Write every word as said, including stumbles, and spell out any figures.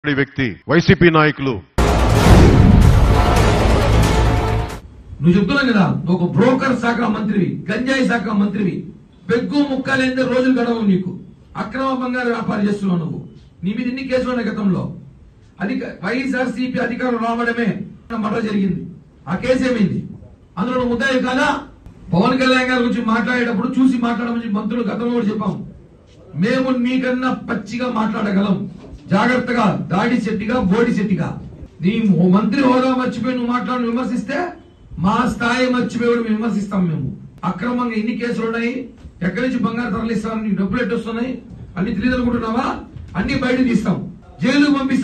వ్యక్తి వైసీపీ నాయకులు నువ్వు చెప్తున్నావు కదా నువ్వు ఒక బ్రోకర్ శాఖ మంత్రివి, గంజాయి శాఖ మంత్రివి, పెగ్గు ముక్కలేందే రోజులు గడవవు నీకు. అక్రమ బంగారు వ్యాపారం చేస్తున్నావు నువ్వు. నీ మీద ఇన్ని కేసులు ఉన్నాయి గతంలో. అది వైఎస్ఆర్సీపీ అధికారులు రావడమే మర్డర్ జరిగింది. ఆ కేసు ఏమైంది? అందులో నువ్వు ముద్దాయి కాదా? పవన్ కళ్యాణ్ గారి గురించి మాట్లాడేటప్పుడు చూసి మాట్లాడమని మంత్రులు గతంలో కూడా చెప్పాం. మేము నీకన్నా పచ్చిగా మాట్లాడగలం. జాగ్రత్తగా దాడి శెట్టిగా బోడి శెట్టిగా నీ మంత్రి హోదా మర్చిపోయి నువ్వు మాట్లాడి విమర్శిస్తే మా స్థాయి మర్చిపోయి మేము విమర్శిస్తాం. మేము అక్రమంగా ఎన్ని కేసులు ఉన్నాయి, ఎక్కడి నుంచి బంగారు తరలిస్తామని నీకు డబ్బులు ఎట్టొస్తున్నాయి అన్ని తెలియదనుకుంటున్నావా? అన్ని బయట తీస్తాం, జైలు పంపిస్తాం.